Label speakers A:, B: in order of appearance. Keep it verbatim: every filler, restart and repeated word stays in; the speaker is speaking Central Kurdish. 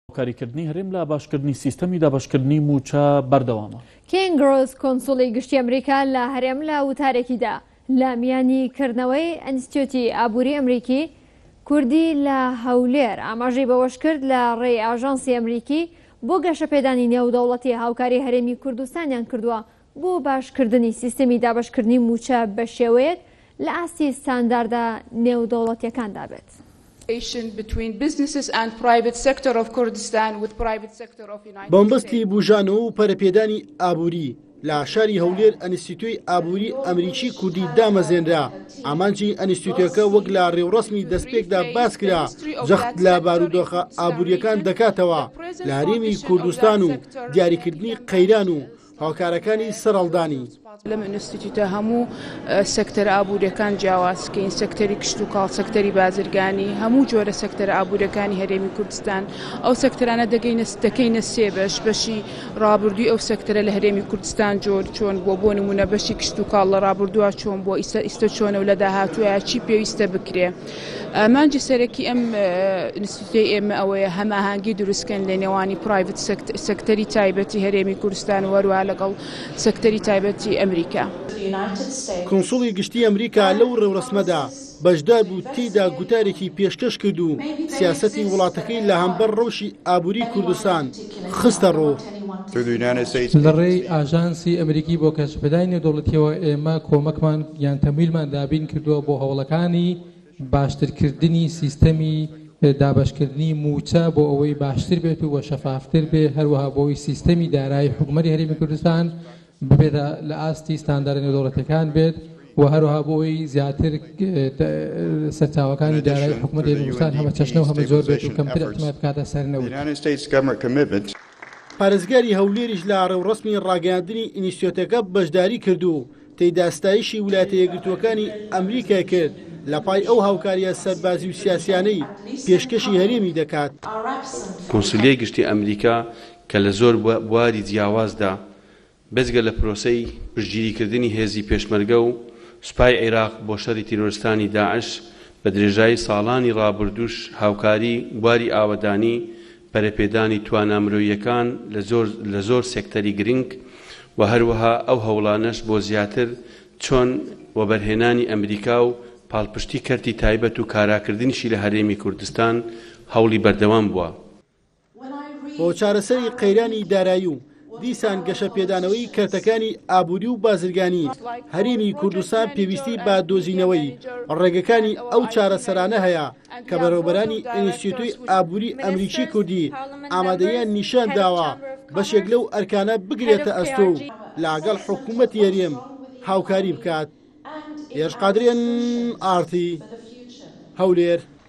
A: کاریکردنی هەرێم لە باشکردنی سیستەمی دابشکردنی موچە بەردەوامە.
B: کینگرۆز کۆنسوڵی گشتی ئەمریکا لە هەرێم لە وتارێکیدا لە میانی کردنەوەی ئەنستیتیۆتی ئابووری ئەمریکی کوردی لە هەولێر ئاماژەی بەوەش کرد لە ڕێی ئاژانسی ئەمریکی بۆ گەشەپێدانی نێودەوڵەتی هاوکاری هەرێمی کوردستانیان کردووە بۆ باشکردنی سیستەمی دابشکردنی موچە بە شێوەیەک لە ئاستی ستانداردا نێودەوڵەتیەکاندا بێت.
C: بەمبەستی بوژانەوە و پەرەپێدانی ئابووری لە شاری هەولێر ئەنستیتیۆی ئابووری ئەمریکی کوردی دامەزێنرا. ئامانجی ئەنستیتیۆکە وەک لە ڕێوڕەسمی دەستپێکدا باس کرا جەخت لە بارودۆخە ئابووریەکان دەکاتەوە لە هەرێمی کوردستان و دیاریکردنی قەیران و هاوکارەکانی سەرهەڵدانی.
D: لەم ئینستیتیۆتە هەموو سەکتەر ئابووریەکان جیاوازکەین، سەکتەری کشت و کاڵ، سەکتەری بازرگانی، هەموو جۆرە سەکتەر ئابووریەکانی هەرێمی کوردستان. ئەو سەکتەرانە دەکەینە سێ بەش: بەشی ڕابردووی ئەو سەکتەرە لە هەرێمی کوردستان جۆر چۆن بۆ بۆ نمونە بەشی کشت و کاڵ لە ڕابردووە چۆن بۆ ئیستا چۆنە و لە داهاتووە چی پێویستە بکرێ. مانجی سەرەکی ئەم ئینستیتیۆی ئێمە ئەوەیە هەماهەنگی دروستکەن لە نێوانی پرایڤەت سەکتەری تایبەتی هەرێمی کوردستان و وەروە لەگەڵ سەکتەری تایبەتی ئەمریکا.
C: کۆنسوڵی گشتی ئەمریکا لەو ڕێوڕەسمەدا بەشدار بوو تێیدا گوتارێکی پێشکەش کرد و سیاسەتی وڵاتەکەی لە هەمبەر ڕەوشی ئابووری کوردستان خستە ڕۆ.
E: لە ڕێی ئاژانسی ئەمریکی بۆ کەشپێدانی نێودەوڵەتیەوە ئێمە کۆمەکمان یان تەمویلمان دابین کردووە بۆ هەوڵەکانی باشترکردنی سیستەمی دابشکردنی موچە بۆ ئەوەی باشتر بێت و شەفافتر بێ، هەروەها بۆی سیستەمی دارایی حکوومەتی هەرێمی کوردستان ببێتە لە ئاستی ستانداردە نێودەوڵەتیەکان بێت و هەروەها بۆی زیاتر سەرچاوەکانی دارایی حکوومەتی هەرێمی کوردستان هەمە چەشنە و هەمە زۆر بێت و کەمتر ئەحتیمال بکاتە سەرنەوت.
C: پارێزگاری هەولێریش لە ڕێوڕەسمی ڕاگەیاندنی ئینستیتیۆتەکە بەشداری کرد و تێیدا ستایشی ویلایەتە یەکگرتووەکانی ئەمریکا کرد لە پای ئەو هاوکاریە سەربازی و سیاسیانەی پێشکەشی هەرێمی دەکات.
F: کۆنسولیای گشتی ئەمریکا کە لە زۆر بواری جیاوازدا بەزگە لە پرۆسەی پشتگیریکردنی هێزی پێشمەرگە و سوپای عێراق بۆ شەڕی تیرۆریستانی داعش بە درێژایی ساڵانی ڕابردووش هاوکاری بواری ئاوەدانی پەرەپێدانی توانامرۆییەکان لە زۆر سێکتەری گرنگ و هەروەها ئەو هەوڵانەش بۆ زیاتر چۆن وەبەرهێنانی ئەمریکا و پاڵپشتی کەرتی تایبەت و کاراکردنیشی لە هەرێمی کوردستان هەوڵی بەردەوام بووە.
C: بۆ چارەسەری قەیرانی دارایی و دیسان گەشەپێدانەوەی کەرتەکانی ئابووری و بازرگانی هەرێمی کوردستان پێویستی بە دۆزینەوەی ڕێگەکانی ئەو چارەسەرانە هەیە کە بەڕێوەبەرانی ئینستیتیۆی ئابووری ئەمریکی کوردی ئامادەیان نیشان داوە بەشێک لەو ئەرکانە بگرێتە ئەستۆ و لاگەڵ حکوومەتی هەرێم هاوکاری بکات. هێرش قادرێن ئارتی هەولێر.